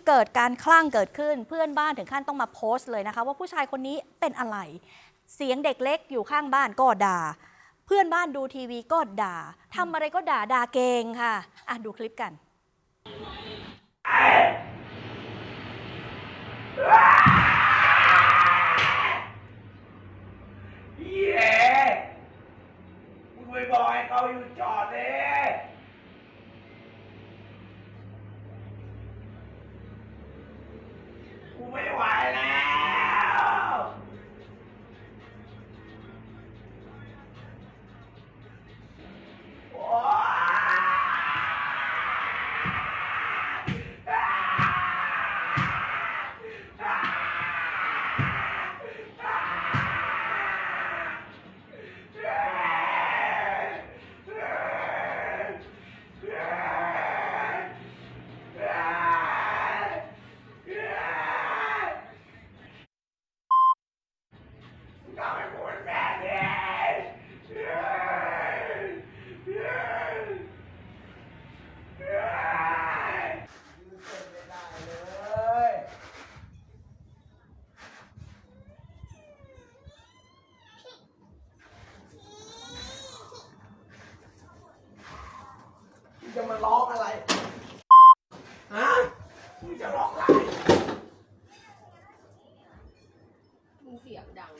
เกิดการคลั่งเกิดขึ้นเพื่อนบ้านถึงขั้นต้องมาโพสต์เลยนะคะว่าผู้ชายคนนี้เป็นอะไรเสียงเด็กเล็กอยู่ข้างบ้านก็ด่าเพื่อนบ้านดูทีวีก็ด่าทำอะไรก็ด่าเก่งค่ะดูคลิปกันมึงไปบอกให้เขาอยู่จอดเลยกูไม่ไหวแล้วโอ๊จะมาร้องอะไรฮะมึงจะร้องอะไรมึงเสียงดัง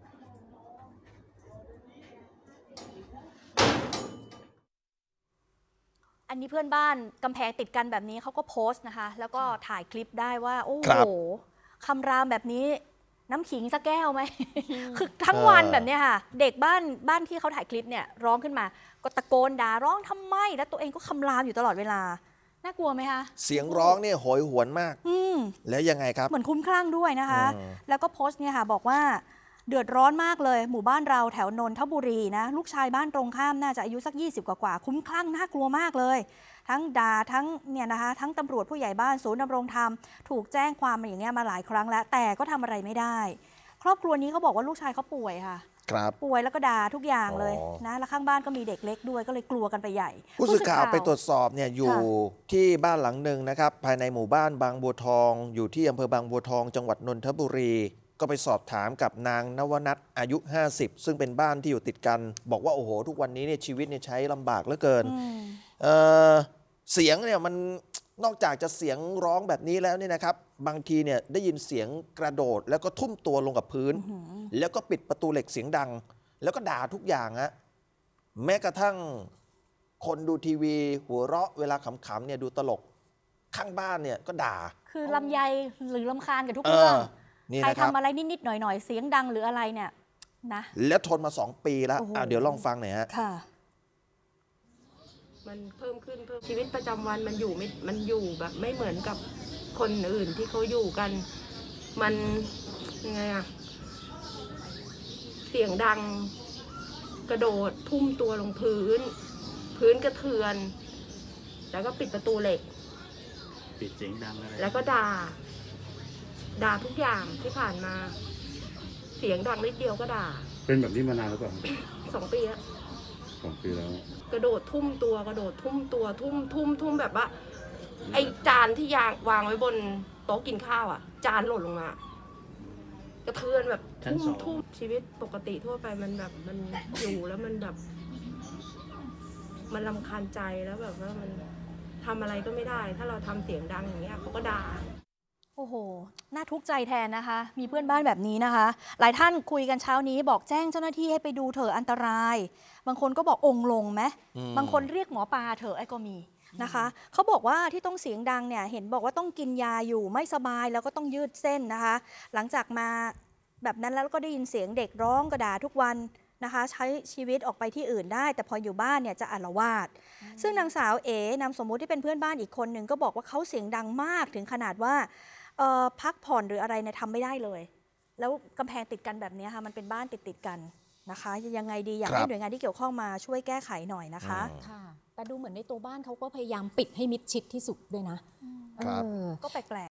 อันนี้เพื่อนบ้านกำแพงติดกันแบบนี้เขาก็โพสต์นะคะแล้วก็ถ่ายคลิปได้ว่าโอ้โหคำรามแบบนี้น้ำขิงสักแก้วไหม คือทั้งวันแบบนี้ค่ะเด็กบ้านที่เขาถ่ายคลิปเนี่ยร้องขึ้นมาก็ตะโกนด่าร้องทำไมแล้วตัวเองก็คำรามอยู่ตลอดเวลาน่ากลัวไหมคะเสียงร้องเนี่ยโหยหวนมากแล้วยังไงครับเหมือนคุ้มคลั่งด้วยนะคะแล้วก็โพสต์เนี่ยค่ะบอกว่าเดือดร้อนมากเลยหมู่บ้านเราแถวนนทบุรีนะลูกชายบ้านตรงข้ามน่าจะอายุสัก20กว่าคุ้มคลั่งน่ากลัวมากเลยทั้งด่าทั้งเนี่ยนะคะทั้งตำรวจผู้ใหญ่บ้านศูนย์ดำรงธรรมถูกแจ้งความมาอย่างเงี้ยมาหลายครั้งแล้วแต่ก็ทำอะไรไม่ได้ครอบครัวนี้เขาบอกว่าลูกชายเขาป่วยค่ะป่วยแล้วก็ด่าทุกอย่างเลยนะแล้วข้างบ้านก็มีเด็กเล็กด้วยก็เลยกลัวกันไปใหญ่ผู้สื่อข่าวไปตรวจสอบเนี่ยอยู่ที่บ้านหลังหนึ่งนะครับภายในหมู่บ้านบางบัวทองอยู่ที่อำเภอบางบัวทองจังหวัดนนทบุรีก็ไปสอบถามกับนางนวนัทอายุ50ซึ่งเป็นบ้านที่อยู่ติดกันบอกว่าโอ้โหทุกวันนี้เนี่ยชีวิตเนี่ยใช้ลำบากเหลือเกินเสียงเนี่ยมันนอกจากจะเสียงร้องแบบนี้แล้วเนี่ยนะครับบางทีเนี่ยได้ยินเสียงกระโดดแล้วก็ทุ่มตัวลงกับพื้นแล้วก็ปิดประตูเหล็กเสียงดังแล้วก็ด่าทุกอย่างฮะแม้กระทั่งคนดูทีวีหัวเราะเวลาขำๆเนี่ยดูตลกข้างบ้านเนี่ยก็ด่าคือลำไยหรือลำคาญกับทุกเรื่องใครทำอะไรนิดๆหน่อยๆเสียงดังหรืออะไรเนี่ยนะแล้วทนมา2 ปีแล้วเดี๋ยวลองฟังหน่อยฮะมันเพิ่มขึ้นชีวิตประจำวันมันอยู่แบบไม่เหมือนกับคนอื่นที่เขาอยู่กันมันยังไงอะเสียงดังกระโดดทุ่มตัวลงพื้นกระเทือนแล้วก็ปิดประตูเหล็กปิดเสียงดังอะไรแล้วก็ด่าทุกอย่างที่ผ่านมาเสียงดังนิดเดียวก็ด่าเป็นแบบนี้มานานหรือเปล่า 2 ปีแล้ว 2 ปีแล้วกระโดดทุ่มตัวทุ่มแบบว่าไอจานที่วางไว้บนโต๊ะกินข้าวอ่ะจานหล่นลงมากระเทือนแบบทุ่มชีวิตปกติทั่วไปมันแบบมันอยู่แล้วมันแบบมันรำคาญใจแล้วแบบว่ามันทำอะไรก็ไม่ได้ถ้าเราทำเสียงดังอย่างเงี้ยเขาก็ด่าโอ้โหน่าทุกข์ใจแทนนะคะมีเพื่อนบ้านแบบนี้นะคะหลายท่านคุยกันเช้านี้บอกแจ้งเจ้าหน้าที่ให้ไปดูเถอะอันตรายบางคนก็บอกองค์ลงไหมบางคนเรียกหมอปลาเถอะไอ้ก็มีนะคะเขาบอกว่าที่ต้องเสียงดังเนี่ยเห็นบอกว่าต้องกินยาอยู่ไม่สบายแล้วก็ต้องยืดเส้นนะคะหลังจากมาแบบนั้นแล้วก็ได้ยินเสียงเด็กร้องกระด่าทุกวันนะคะใช้ชีวิตออกไปที่อื่นได้แต่พออยู่บ้านเนี่ยจะอาละวาดซึ่งนางสาวเอนามสมมุติที่เป็นเพื่อนบ้านอีกคนหนึ่งก็บอกว่าเขาเสียงดังมากถึงขนาดว่าพักผ่อนหรืออะไรเนี่ยทำไม่ได้เลยแล้วกำแพงติดกันแบบนี้ค่ะมันเป็นบ้านติดกันนะคะยังไงดีอยากให้หน่วยงานที่เกี่ยวข้องมาช่วยแก้ไขหน่อยนะคะค่ะแต่ดูเหมือนในตัวบ้านเขาก็พยายามปิดให้มิดชิดที่สุดด้วยนะก็แปลก